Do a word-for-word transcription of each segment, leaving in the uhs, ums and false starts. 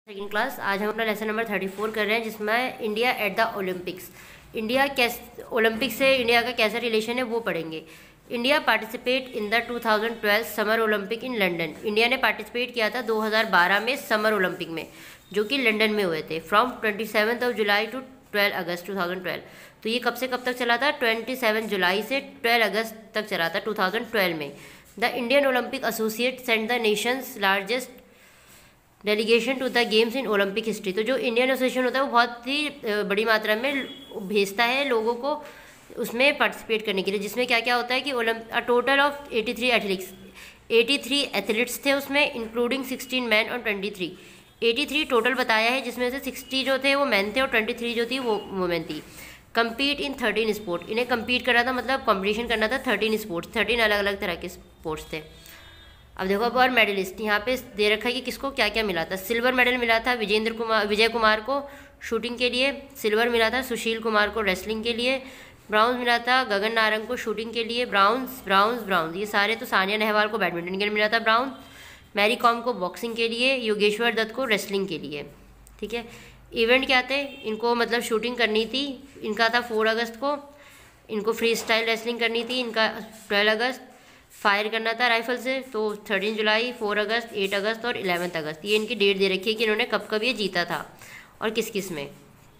Second class. आज हम अपना लेसन नंबर थर्टी फोर कर रहे हैं, जिसमें India at the Olympics. India कैसे ओलंपिक से इंडिया का कैसा रिलेशन है वो पढ़ेंगे। India participate in the two thousand twelve summer Olympic in London. India ने पार्टिसिपेट किया था दो हज़ार बारह में समर ओलंपिक में, जो कि लंदन में हुए थे, from twenty seventh of July to twelve August two thousand twelve. तो ये कब से कब तक चला था? ट्वेंटी सेवन जुलाई से ट्वेल्व अगस्त तक चला था टू थाउजेंड ट्वेल्व में। The Indian Olympic associate send the nation's largest delegation to the games in Olympic history. तो जो इंडियन एसोसिएशन होता है वो बहुत ही बड़ी मात्रा में भेजता है लोगों को उसमें पार्टिसिपेट करने के लिए, जिसमें क्या क्या होता है कि ओलंप a total of eighty three athletes eighty three athletes थे उसमें, इंक्लूडिंग सिक्सटीन मैन और twenty three. Eighty three total बताया है, जिसमें से सिक्सटी जो थे वो मैन थे और ट्वेंटी थ्री जो थी वो वुमेन थी। Compete in thirteen sport. इन्हें कम्पीट करना था, मतलब कॉम्पिटिशन करना था थर्टीन स्पोर्ट्स, थर्टीन अलग अलग तरह के स्पोर्ट्स थे। अब देखो अब और मेडलिस्ट यहाँ पे दे रखा है कि किसको क्या क्या मिला था। सिल्वर मेडल मिला था विजेंद्र कुमार विजय कुमार को शूटिंग के लिए। सिल्वर मिला था सुशील कुमार को रेसलिंग के लिए। ब्राउन्स मिला था गगन नारंग को शूटिंग के लिए। ब्राउन्स ब्राउन्स ब्राउन्स ये सारे तो सानिया नेहवाल को बैडमिंटन के लिए मिला था ब्राउन। मैरी कॉम को बॉक्सिंग के लिए। योगेश्वर दत्त को रेसलिंग के लिए। ठीक है, इवेंट क्या थे इनको, मतलब शूटिंग करनी थी, इनका था फोर अगस्त को। इनको फ्री स्टाइल रेसलिंग करनी थी, इनका ट्वेल्व अगस्त। फायर करना था राइफल से, तो thirteen July, four August, eight August और इलेवेंथ अगस्त। ये इनकी डेट दे रखी है कि इन्होंने कब कब ये जीता था और किस किस में।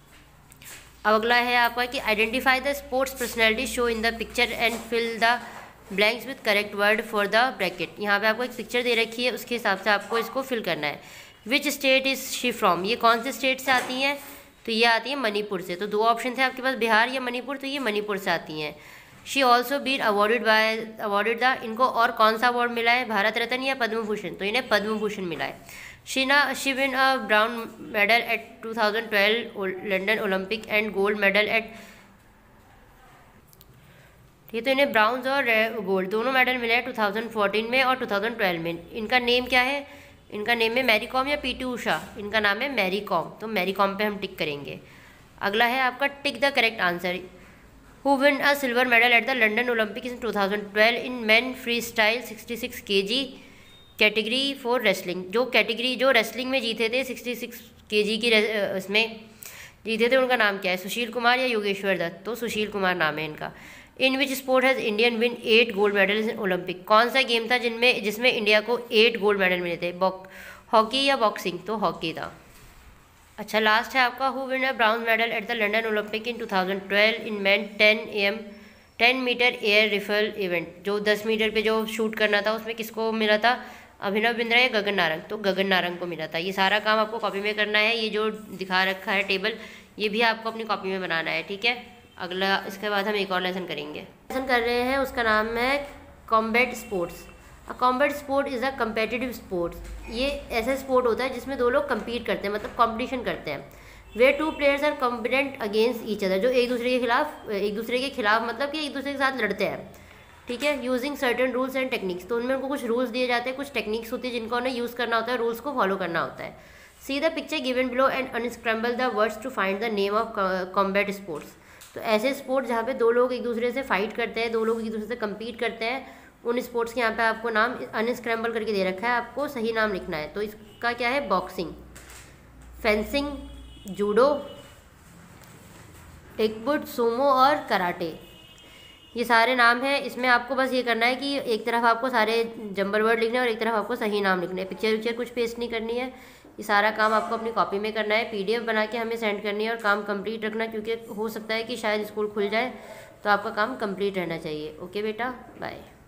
अब अगला है आपका कि identify the sports personality show in the picture and fill the blanks with correct word for the bracket. यहाँ पे आपको एक पिक्चर दे रखी है, उसके हिसाब से आपको इसको फिल करना है। Which state is she from, ये कौन से स्टेट से आती हैं? तो ये आती है मणिपुर से। तो दो ऑप्शन थे आपके पास, बिहार या मणिपुर, तो ये मणिपुर से आती हैं। She also been awarded by awarded the, इनको और कौन सा अवार्ड मिला है? भारत रत्न या पद्म भूषण? तो इन्हें पद्म भूषण मिला है। शीना she win a bronze medal at two thousand twelve London Olympic and gold medal at, ये तो इन्हें ब्राउन्स और गोल्ड दोनों मेडल मिले हैं टू थाउजेंड फोर्टीन में और टू थाउजेंड ट्वेल्व में। इनका नेम क्या है? इनका नेम है मैरी कॉम या पीटी उषा? इनका नाम है मैरी कॉम, तो मैरी कॉम पे हम टिक करेंगे। अगला है आपका tick the correct answer. Who won a silver medal at the London Olympics in two thousand twelve in men freestyle sixty six KG category for wrestling. जो कैटेगरी जो रेसलिंग में जीते थे सिक्सटी सिक्स केजी की इसमें जीते थे, उनका नाम क्या है? सुशील कुमार या योगेश्वर दत्त? तो सुशील कुमार नाम है इनका। In which sport has Indian win eight gold medals in Olympic. कौन सा गेम था जिनमें जिसमें इंडिया को एट गोल्ड मेडल मिले थे? हॉकी या बॉक्सिंग? तो हॉकी था। अच्छा, लास्ट है आपका who win a bronze medal at the London Olympic in two thousand twelve in man ten M ten metre air rifle event. जो दस मीटर पे जो शूट करना था उसमें किसको मिला था? अभिनव बिंद्रा या गगन नारंग? तो गगन नारंग को मिला था। ये सारा काम आपको कॉपी में करना है। ये जो दिखा रखा है टेबल, ये भी आपको अपनी कॉपी में बनाना है। ठीक है, अगला इसके बाद हम एक और लेसन करेंगे। लेसन कर रहे हैं, उसका नाम है combat sports. A combat sport is a competitive sports. ये ऐसा स्पोर्ट होता है जिसमें दो लोग कम्पीट करते हैं, मतलब कॉम्पिटिशन करते हैं। वे two players are competent against each other, जो एक दूसरे के खिलाफ एक दूसरे के खिलाफ मतलब कि एक दूसरे के साथ लड़ते हैं। ठीक है, using certain rules and techniques. तो उनमें उनको कुछ रूल्स दिए जाते हैं, कुछ टेक्निक्स होती है जिनको उन्हें यूज़ करना होता है, रूल्स को फॉलो करना होता है। See the picture given below and unscramble the words to find the name of combat sports. तो ऐसे स्पोर्ट्स जहाँ पे दो लोग एक दूसरे से फाइट करते हैं, दो लोग एक दूसरे से कम्पीट करते हैं, उन स्पोर्ट्स के यहाँ पे आपको नाम अनस्क्रैम्बल करके दे रखा है, आपको सही नाम लिखना है। तो इसका क्या है? बॉक्सिंग, फेंसिंग, जूडो, टेकबुट, सुमो और कराटे, ये सारे नाम हैं। इसमें आपको बस ये करना है कि एक तरफ आपको सारे जंबल वर्ड लिखने हैं और एक तरफ आपको सही नाम लिखना है। पिक्चर विक्चर कुछ पेस्ट नहीं करनी है। ये सारा काम आपको अपनी कॉपी में करना है, पीडीएफ बना के हमें सेंड करनी है और काम कंप्लीट रखना, क्योंकि हो सकता है कि शायद स्कूल खुल जाए, तो आपका काम कंप्लीट रहना चाहिए। ओके बेटा, बाय।